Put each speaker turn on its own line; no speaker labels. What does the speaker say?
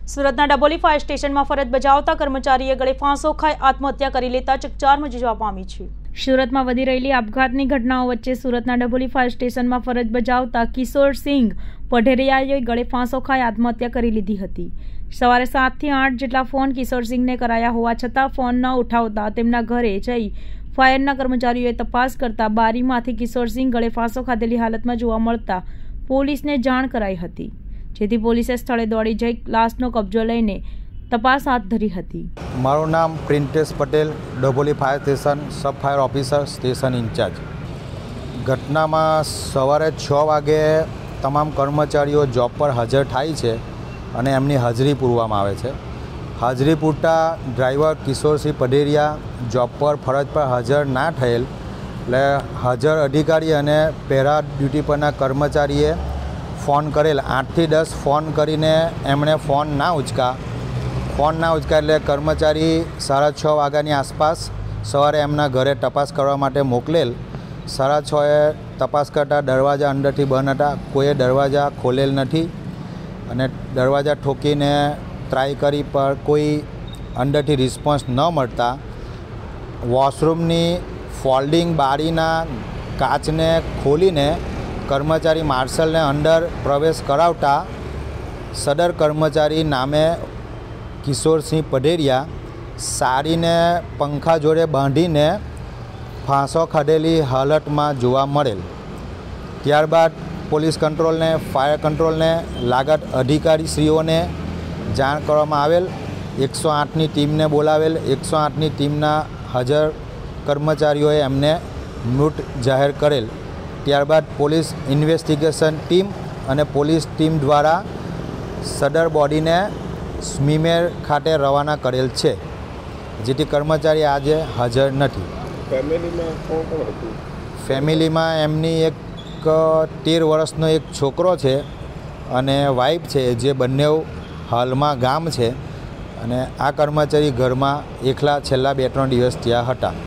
સુરતના ડબોલી ફાયર સ્ટેશનમાં ફરજ બજાવતા કર્મચારીએ ગળે ફાંસો ખાઈ આત્મહત્યા કરી લેતા ચકચાર મચી જવા પામી છે। સુરતમાં વધી રહેલી આપઘાતની ઘટનાઓ વચ્ચે સુરતના ડબોલી ફાયર સ્ટેશનમાં ફરજ બજાવતા કિશોરસિંહ પઢેરિયાએ ગળે ફાંસો ખાઈ આત્મહત્યા કરી લીધી હતી। સવારે 7 થી 8 જેટલા ફોન કિશોરસિંહને કરાયા હોવા છતાં ફોન ન ઉઠાવતા તેમના ઘરે જઈ ફાયરના કર્મચારીઓએ તપાસ કરતા બારીમાંથી કિશોરસિંહ ગળે ફાંસો ખાધેલી હાલતમાં જોવા મળતા પોલીસને જાણ કરાઈ હતી, જેથી પોલીસે સ્થળે દોડી જઈ લાશનો કબજો લઈને તપાસ હાથ ધરી હતી।
મારું નામ Printesh Patel, Daboli fire station sub fire officer, station incharge. ઘટનામાં સવારે 6 વાગે તમામ કર્મચારીઓ જોબ પર હાજર થાય છે અને એમની હાજરી પૂરવામાં આવે છે। હાજરી પૂરતા ડ્રાઈવર કિશોરસિંહ પઢેરિયા જોબ પર ફરજ પર હાજર ના થયેલ, એટલે હાજર અધિકારી અને પેરા ડ્યુટી પરના કર્મચારીએ ફોન કરેલ। 8 થી 10 ફોન કરીને એમણે ફોન ના ઉચકા એટલે કર્મચારી 6:30 વાગ્યાની આસપાસ સવારે એમના ઘરે તપાસ કરવા માટે મોકલેલ। 6:30 તપાસ કરતાં દરવાજા અંદરથી બંધ હતા, કોઈએ દરવાજા ખોલેલ નથી અને દરવાજા ઠોકીને ટ્રાય કરી પર કોઈ અંદરથી રિસ્પોન્સ ન મળતા વોશરૂમની ફોલ્ડિંગ બારીના કાચને ખોલીને કર્મચારી માર્શલને અંદર પ્રવેશ કરાવતા સદર કર્મચારી નામે કિશોરસિંહ પઢેરિયા સારીને પંખા જોડે બાંધીને ફાંસો ખાધેલી હાલતમાં જોવા મળેલ। ત્યારબાદ પોલીસ કંટ્રોલને, ફાયર કંટ્રોલને, લાગત અધિકારીશ્રીઓને જાણ કરવામાં આવેલ। 108ની ટીમને બોલાવેલ। 108ની ટીમના હાજર કર્મચારીઓએ એમને મૃત જાહેર કરેલ। ત્યારબાદ પોલીસ ઇન્વેસ્ટિગેશન ટીમ અને પોલીસ ટીમ દ્વારા સદર બોડીને સ્મીમેર ખાતે રવાના કરેલ છે, જેથી કર્મચારી આજે હાજર નથી।
ફેમિલીમાં કોણ કોણ હતું?
ફેમિલીમાં એમની એક 13 વર્ષનો એક છોકરો છે અને વાઈફ છે, જે બંને હાલમાં ગામ છે અને આ કર્મચારી ઘરમાં એકલા છેલ્લા 2-3 દિવસ ત્યાં હતા।